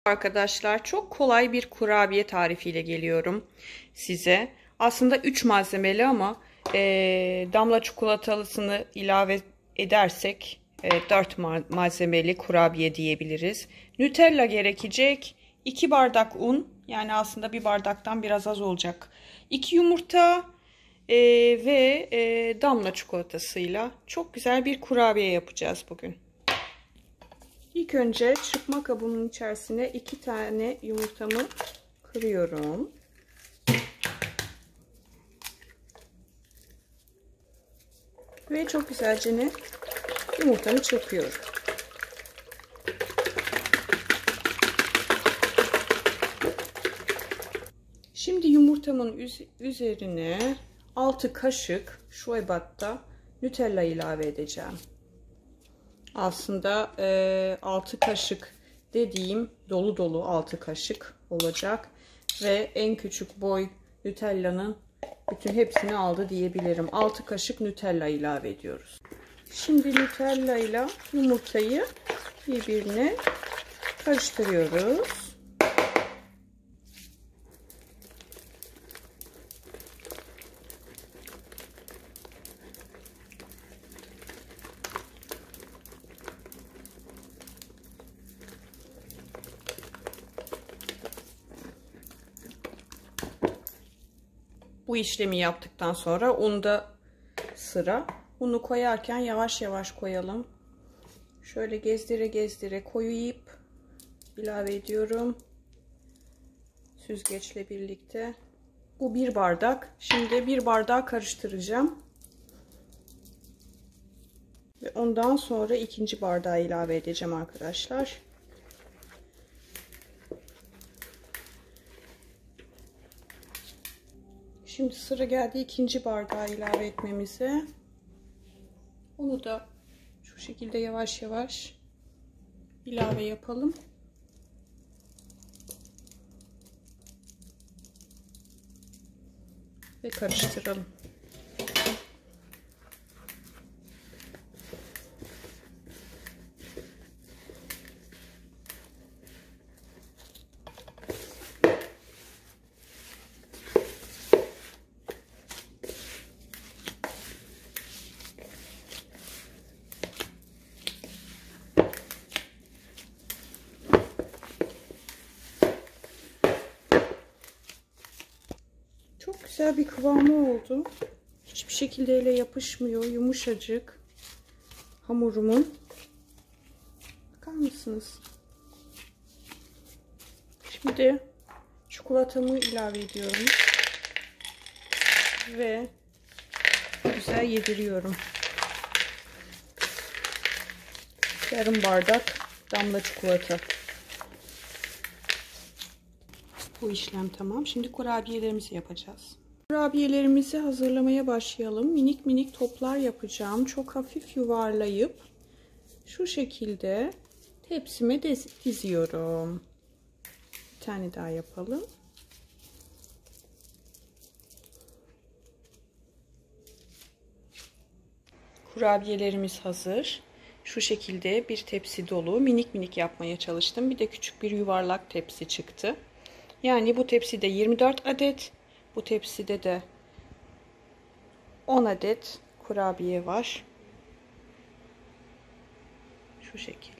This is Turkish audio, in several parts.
Arkadaşlar, çok kolay bir kurabiye tarifiyle geliyorum size. Aslında 3 malzemeli ama damla çikolatalısını ilave edersek 4 malzemeli kurabiye diyebiliriz. Nutella gerekecek. 2 bardak un, yani aslında bir bardaktan biraz az olacak. 2 yumurta ve damla çikolatasıyla çok güzel bir kurabiye yapacağız bugün. İlk önce çırpma kabımın içerisine 2 tane yumurtamı kırıyorum. Ve çok güzelce yumurtamı çırpıyorum. Şimdi yumurtamın üzerine 6 kaşık şu ebatta Nutella ilave edeceğim. Aslında 6 kaşık dediğim dolu dolu 6 kaşık olacak ve en küçük boy Nutella'nın bütün hepsini aldı diyebilirim. 6 kaşık Nutella ilave ediyoruz. Şimdi Nutella ile yumurtayı birbirine karıştırıyoruz. Bu işlemi yaptıktan sonra unda sıra. Unu koyarken yavaş yavaş koyalım. Şöyle gezdire gezdire koyup ilave ediyorum. Süzgeçle birlikte. Bu 1 bardak. Şimdi 1 bardağı karıştıracağım. Ve ondan sonra 2. bardağı ilave edeceğim arkadaşlar. Şimdi sıra geldi 2. bardağı ilave etmemize. Onu da şu şekilde yavaş yavaş ilave yapalım. Ve karıştıralım. Çok güzel bir kıvamı oldu. Hiçbir şekilde ele yapışmıyor. Yumuşacık hamurumun. Bakar mısınız? Şimdi çikolatamı ilave ediyorum. Ve güzel yediriyorum. Yarım bardak damla çikolata. Bu işlem tamam. Şimdi kurabiyelerimizi yapacağız. Kurabiyelerimizi hazırlamaya başlayalım. Minik minik toplar yapacağım. Çok hafif yuvarlayıp şu şekilde tepsime diziyorum. Bir tane daha yapalım. Kurabiyelerimiz hazır. Şu şekilde bir tepsi dolu. Minik minik yapmaya çalıştım. Bir de küçük bir yuvarlak tepsi çıktı. Yani bu tepside 24 adet, bu tepside de 10 adet kurabiye var. Şu şekilde.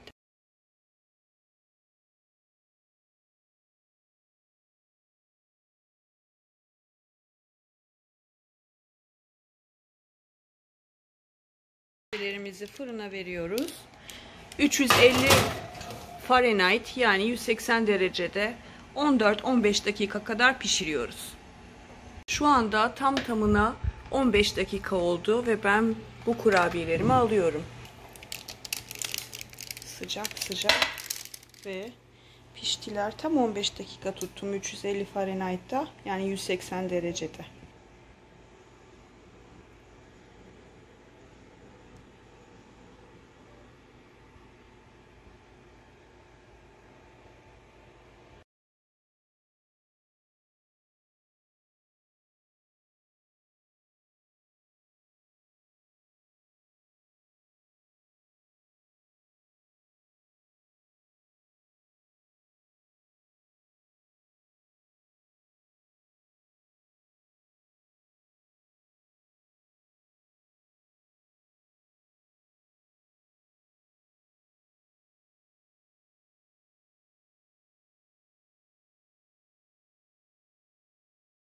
Kurabiyelerimizi fırına veriyoruz. 350 Fahrenheit, yani 180 derecede 14-15 dakika kadar pişiriyoruz. Şu anda tam tamına 15 dakika oldu ve ben bu kurabiyelerimi alıyorum. Sıcak sıcak ve piştiler. Tam 15 dakika tuttum 350 Fahrenheit'ta, yani 180 derecede.